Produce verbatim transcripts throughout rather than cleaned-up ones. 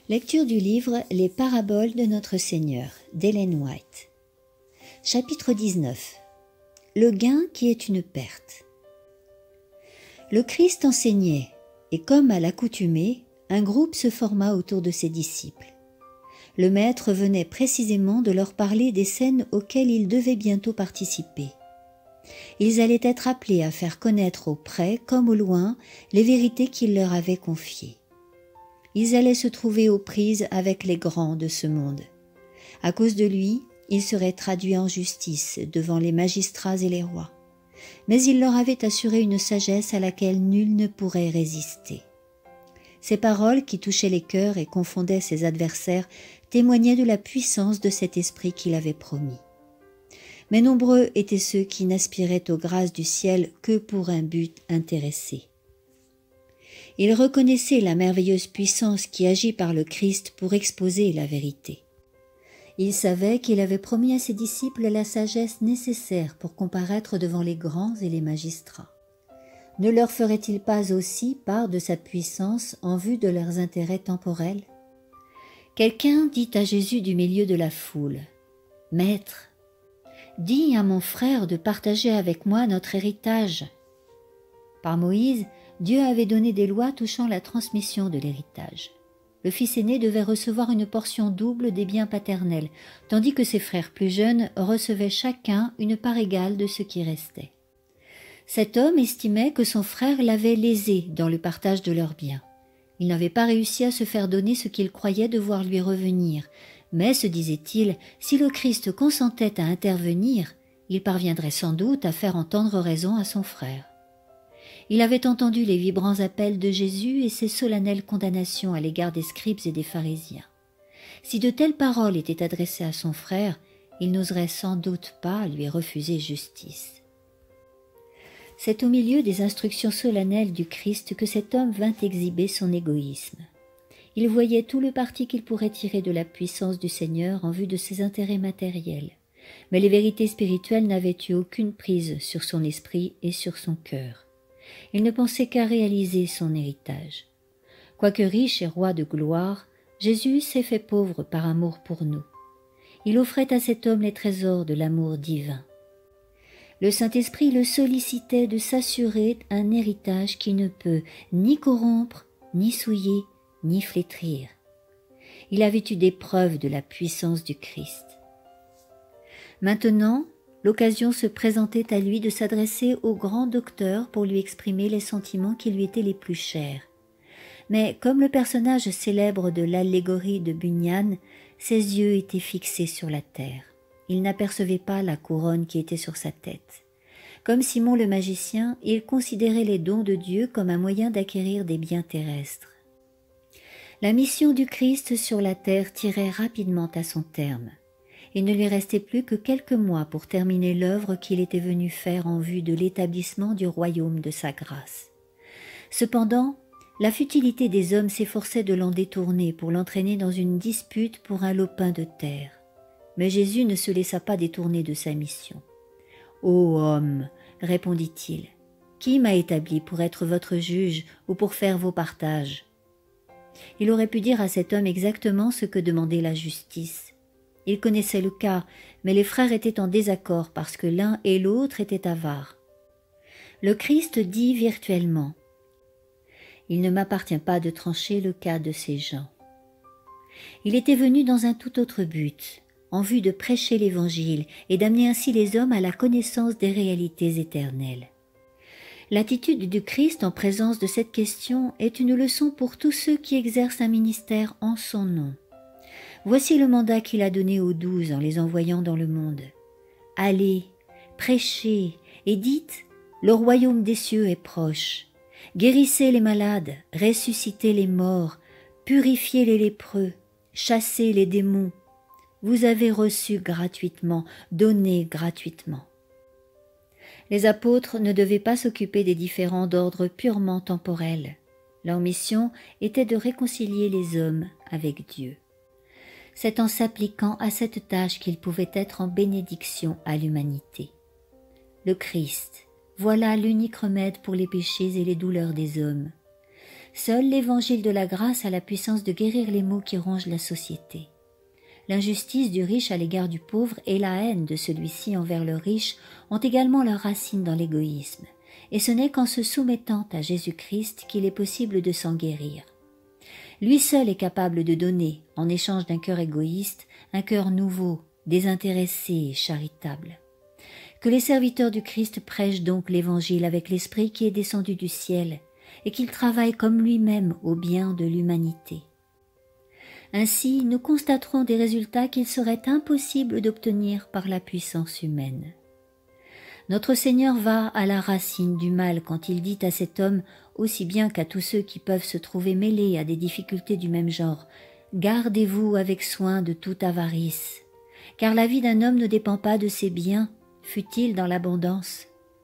Lecture du livre Les paraboles de notre Seigneur d'Ellen White. Chapitre dix-neuf. Le gain qui est une perte. Le Christ enseignait, et comme à l'accoutumée, un groupe se forma autour de ses disciples. Le Maître venait précisément de leur parler des scènes auxquelles ils devaient bientôt participer. Ils allaient être appelés à faire connaître au près comme au loin les vérités qu'il leur avait confiées. Ils allaient se trouver aux prises avec les grands de ce monde. À cause de lui, ils seraient traduits en justice devant les magistrats et les rois. Mais il leur avait assuré une sagesse à laquelle nul ne pourrait résister. Ces paroles qui touchaient les cœurs et confondaient ses adversaires témoignaient de la puissance de cet esprit qu'il avait promis. Mais nombreux étaient ceux qui n'aspiraient aux grâces du ciel que pour un but intéressé. Ils reconnaissaient la merveilleuse puissance qui agit par le Christ pour exposer la vérité. Ils savaient qu'il avait promis à ses disciples la sagesse nécessaire pour comparaître devant les grands et les magistrats. Ne leur ferait-il pas aussi part de sa puissance en vue de leurs intérêts temporels? Quelqu'un dit à Jésus du milieu de la foule, « Maître, dis à mon frère de partager avec moi notre héritage. » Par Moïse, Dieu avait donné des lois touchant la transmission de l'héritage. Le fils aîné devait recevoir une portion double des biens paternels, tandis que ses frères plus jeunes recevaient chacun une part égale de ce qui restait. Cet homme estimait que son frère l'avait lésé dans le partage de leurs biens. Il n'avait pas réussi à se faire donner ce qu'il croyait devoir lui revenir, mais, se disait-il, si le Christ consentait à intervenir, il parviendrait sans doute à faire entendre raison à son frère. Il avait entendu les vibrants appels de Jésus et ses solennelles condamnations à l'égard des scribes et des pharisiens. Si de telles paroles étaient adressées à son frère, il n'oserait sans doute pas lui refuser justice. C'est au milieu des instructions solennelles du Christ que cet homme vint exhiber son égoïsme. Il voyait tout le parti qu'il pourrait tirer de la puissance du Seigneur en vue de ses intérêts matériels, mais les vérités spirituelles n'avaient eu aucune prise sur son esprit et sur son cœur. Il ne pensait qu'à réaliser son héritage. Quoique riche et roi de gloire, Jésus s'est fait pauvre par amour pour nous. Il offrait à cet homme les trésors de l'amour divin. Le Saint-Esprit le sollicitait de s'assurer un héritage qui ne peut ni corrompre, ni souiller, ni flétrir. Il avait eu des preuves de la puissance du Christ. Maintenant, l'occasion se présentait à lui de s'adresser au grand docteur pour lui exprimer les sentiments qui lui étaient les plus chers. Mais comme le personnage célèbre de l'allégorie de Bunyan, ses yeux étaient fixés sur la terre. Il n'apercevait pas la couronne qui était sur sa tête. Comme Simon le magicien, il considérait les dons de Dieu comme un moyen d'acquérir des biens terrestres. La mission du Christ sur la terre tirait rapidement à son terme. Il ne lui restait plus que quelques mois pour terminer l'œuvre qu'il était venu faire en vue de l'établissement du royaume de sa grâce. Cependant, la futilité des hommes s'efforçait de l'en détourner pour l'entraîner dans une dispute pour un lopin de terre. Mais Jésus ne se laissa pas détourner de sa mission. « Ô homme, répondit-il, qui m'a établi pour être votre juge ou pour faire vos partages ?» Il aurait pu dire à cet homme exactement ce que demandait la justice. Il connaissait le cas, mais les frères étaient en désaccord parce que l'un et l'autre étaient avares. Le Christ dit virtuellement, « Il ne m'appartient pas de trancher le cas de ces gens. » Il était venu dans un tout autre but, en vue de prêcher l'Évangile et d'amener ainsi les hommes à la connaissance des réalités éternelles. L'attitude du Christ en présence de cette question est une leçon pour tous ceux qui exercent un ministère en son nom. Voici le mandat qu'il a donné aux douze en les envoyant dans le monde. « Allez, prêchez et dites, le royaume des cieux est proche. Guérissez les malades, ressuscitez les morts, purifiez les lépreux, chassez les démons. Vous avez reçu gratuitement, donné gratuitement. » Les apôtres ne devaient pas s'occuper des différends d'ordre purement temporel. Leur mission était de réconcilier les hommes avec Dieu. C'est en s'appliquant à cette tâche qu'ils pouvaient être en bénédiction à l'humanité. Le Christ, voilà l'unique remède pour les péchés et les douleurs des hommes. Seul l'évangile de la grâce a la puissance de guérir les maux qui rongent la société. L'injustice du riche à l'égard du pauvre et la haine de celui-ci envers le riche ont également leur racine dans l'égoïsme, et ce n'est qu'en se soumettant à Jésus-Christ qu'il est possible de s'en guérir. Lui seul est capable de donner, en échange d'un cœur égoïste, un cœur nouveau, désintéressé et charitable. Que les serviteurs du Christ prêchent donc l'Évangile avec l'Esprit qui est descendu du ciel, et qu'ils travaillent comme lui-même au bien de l'humanité. Ainsi, nous constaterons des résultats qu'il serait impossible d'obtenir par la puissance humaine. Notre Seigneur va à la racine du mal quand il dit à cet homme, aussi bien qu'à tous ceux qui peuvent se trouver mêlés à des difficultés du même genre, « Gardez-vous avec soin de toute avarice, car la vie d'un homme ne dépend pas de ses biens, fût-il dans l'abondance. »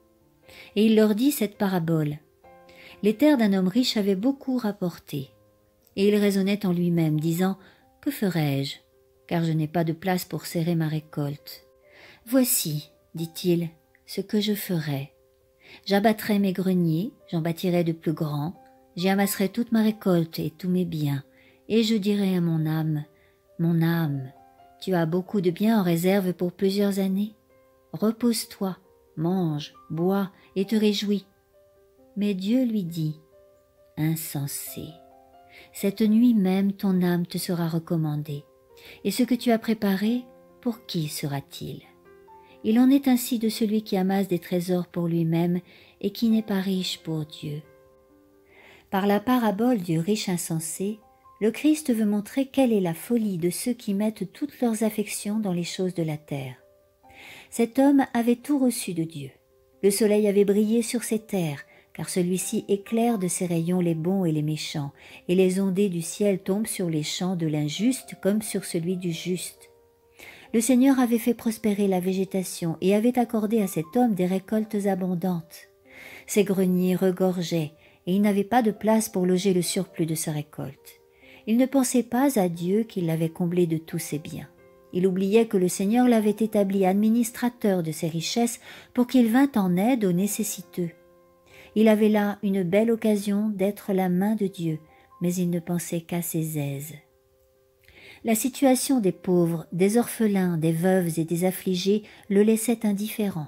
Et il leur dit cette parabole. Les terres d'un homme riche avaient beaucoup rapporté. Et il raisonnait en lui-même, disant « Que ferai-je, car je n'ai pas de place pour serrer ma récolte. Voici, dit-il, ce que je ferai. J'abattrai mes greniers, j'en bâtirai de plus grands, j'y amasserai toute ma récolte et tous mes biens, et je dirai à mon âme, mon âme, tu as beaucoup de biens en réserve pour plusieurs années. Repose-toi, mange, bois et te réjouis. » Mais Dieu lui dit « Insensé. Cette nuit même ton âme te sera recommandée, et ce que tu as préparé, pour qui sera-t-il? Il en est ainsi de celui qui amasse des trésors pour lui-même et qui n'est pas riche pour Dieu. » Par la parabole du riche insensé, le Christ veut montrer quelle est la folie de ceux qui mettent toutes leurs affections dans les choses de la terre. Cet homme avait tout reçu de Dieu. Le soleil avait brillé sur ses terres, car celui-ci éclaire de ses rayons les bons et les méchants, et les ondées du ciel tombent sur les champs de l'injuste comme sur celui du juste. Le Seigneur avait fait prospérer la végétation et avait accordé à cet homme des récoltes abondantes. Ses greniers regorgeaient, et il n'avait pas de place pour loger le surplus de sa récolte. Il ne pensait pas à Dieu qui l'avait comblé de tous ses biens. Il oubliait que le Seigneur l'avait établi administrateur de ses richesses pour qu'il vînt en aide aux nécessiteux. Il avait là une belle occasion d'être la main de Dieu, mais il ne pensait qu'à ses aises. La situation des pauvres, des orphelins, des veuves et des affligés le laissait indifférent.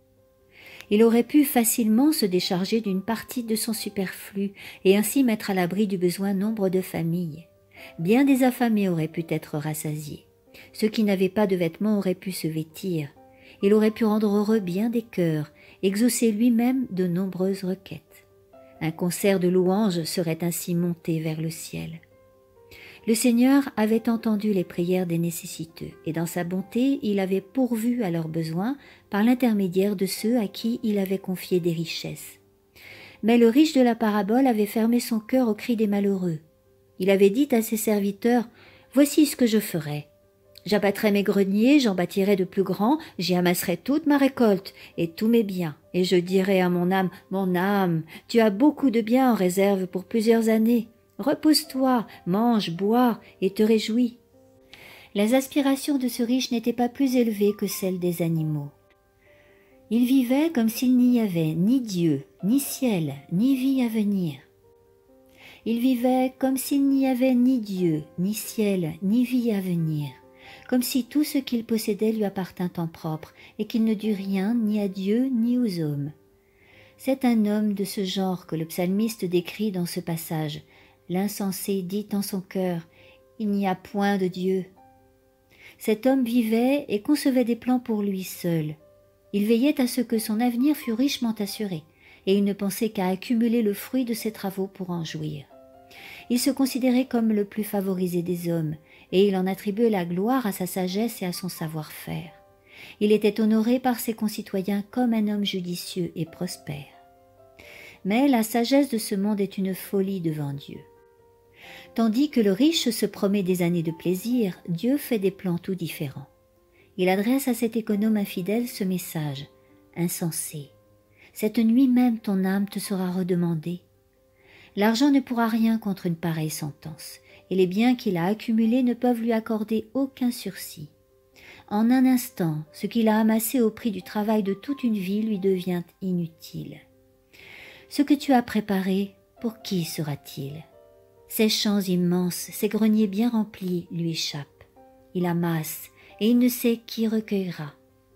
Il aurait pu facilement se décharger d'une partie de son superflu et ainsi mettre à l'abri du besoin nombre de familles. Bien des affamés auraient pu être rassasiés. Ceux qui n'avaient pas de vêtements auraient pu se vêtir. Il aurait pu rendre heureux bien des cœurs, exaucer lui-même de nombreuses requêtes. Un concert de louanges serait ainsi monté vers le ciel. Le Seigneur avait entendu les prières des nécessiteux, et dans sa bonté, il avait pourvu à leurs besoins par l'intermédiaire de ceux à qui il avait confié des richesses. Mais le riche de la parabole avait fermé son cœur au cri des malheureux. Il avait dit à ses serviteurs « Voici ce que je ferai. J'abattrai mes greniers, j'en bâtirai de plus grands, j'y amasserai toute ma récolte et tous mes biens, et je dirai à mon âme, mon âme, tu as beaucoup de biens en réserve pour plusieurs années. Repose-toi, mange, bois et te réjouis. » Les aspirations de ce riche n'étaient pas plus élevées que celles des animaux. Il vivait comme s'il n'y avait ni Dieu, ni ciel, ni vie à venir. Il vivait comme s'il n'y avait ni Dieu, ni ciel, ni vie à venir. Comme si tout ce qu'il possédait lui appartint en propre, et qu'il ne dut rien ni à Dieu ni aux hommes. C'est un homme de ce genre que le psalmiste décrit dans ce passage. L'insensé dit en son cœur, « Il n'y a point de Dieu. » Cet homme vivait et concevait des plans pour lui seul. Il veillait à ce que son avenir fût richement assuré, et il ne pensait qu'à accumuler le fruit de ses travaux pour en jouir. Il se considérait comme le plus favorisé des hommes, et il en attribuait la gloire à sa sagesse et à son savoir-faire. Il était honoré par ses concitoyens comme un homme judicieux et prospère. Mais la sagesse de ce monde est une folie devant Dieu. Tandis que le riche se promet des années de plaisir, Dieu fait des plans tout différents. Il adresse à cet économe infidèle ce message, « Insensé, cette nuit même ton âme te sera redemandée. » L'argent ne pourra rien contre une pareille sentence, et les biens qu'il a accumulés ne peuvent lui accorder aucun sursis. En un instant, ce qu'il a amassé au prix du travail de toute une vie lui devient inutile. Ce que tu as préparé, pour qui sera-t-il? Ces champs immenses, ces greniers bien remplis lui échappent. Il amasse et il ne sait qui recueillera.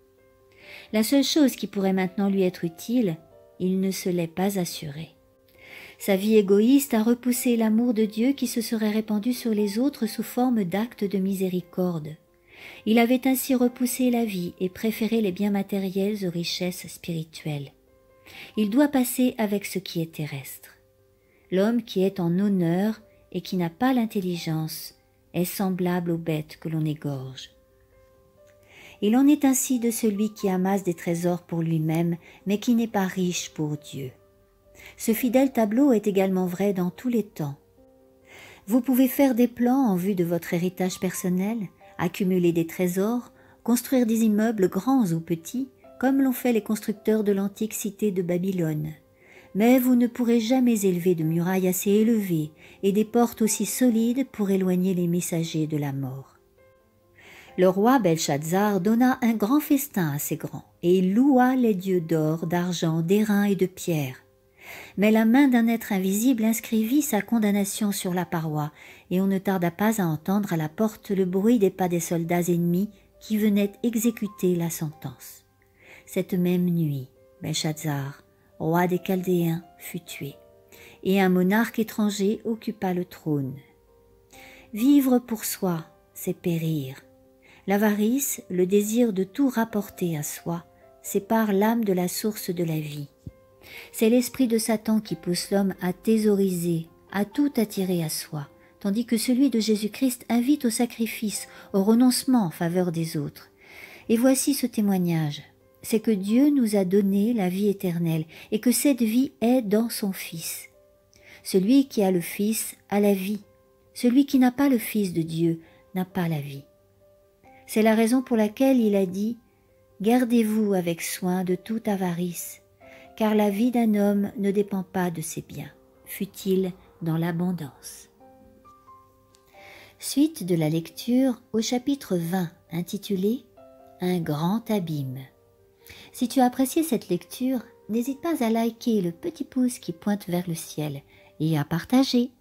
La seule chose qui pourrait maintenant lui être utile, il ne se l'est pas assurée. Sa vie égoïste a repoussé l'amour de Dieu qui se serait répandu sur les autres sous forme d'actes de miséricorde. Il avait ainsi repoussé la vie et préféré les biens matériels aux richesses spirituelles. Il doit passer avec ce qui est terrestre. L'homme qui est en honneur et qui n'a pas l'intelligence est semblable aux bêtes que l'on égorge. Il en est ainsi de celui qui amasse des trésors pour lui-même, mais qui n'est pas riche pour Dieu. Ce fidèle tableau est également vrai dans tous les temps. Vous pouvez faire des plans en vue de votre héritage personnel, accumuler des trésors, construire des immeubles grands ou petits, comme l'ont fait les constructeurs de l'antique cité de Babylone. Mais vous ne pourrez jamais élever de murailles assez élevées et des portes aussi solides pour éloigner les messagers de la mort. Le roi Belshazzar donna un grand festin à ses grands, et il loua les dieux d'or, d'argent, d'airain et de pierre. Mais la main d'un être invisible inscrivit sa condamnation sur la paroi, et on ne tarda pas à entendre à la porte le bruit des pas des soldats ennemis qui venaient exécuter la sentence. Cette même nuit, Belshazzar, roi des Chaldéens, fut tué, et un monarque étranger occupa le trône. Vivre pour soi, c'est périr. L'avarice, le désir de tout rapporter à soi, sépare l'âme de la source de la vie. C'est l'esprit de Satan qui pousse l'homme à thésauriser, à tout attirer à soi, tandis que celui de Jésus-Christ invite au sacrifice, au renoncement en faveur des autres. Et voici ce témoignage, c'est que Dieu nous a donné la vie éternelle et que cette vie est dans son Fils. Celui qui a le Fils a la vie, celui qui n'a pas le Fils de Dieu n'a pas la vie. C'est la raison pour laquelle il a dit « Gardez-vous avec soin de toute avarice, car la vie d'un homme ne dépend pas de ses biens, fût-il dans l'abondance. » Suite de la lecture au chapitre vingt, intitulé « Un grand abîme ». Si tu as apprécié cette lecture, n'hésite pas à liker le petit pouce qui pointe vers le ciel et à partager.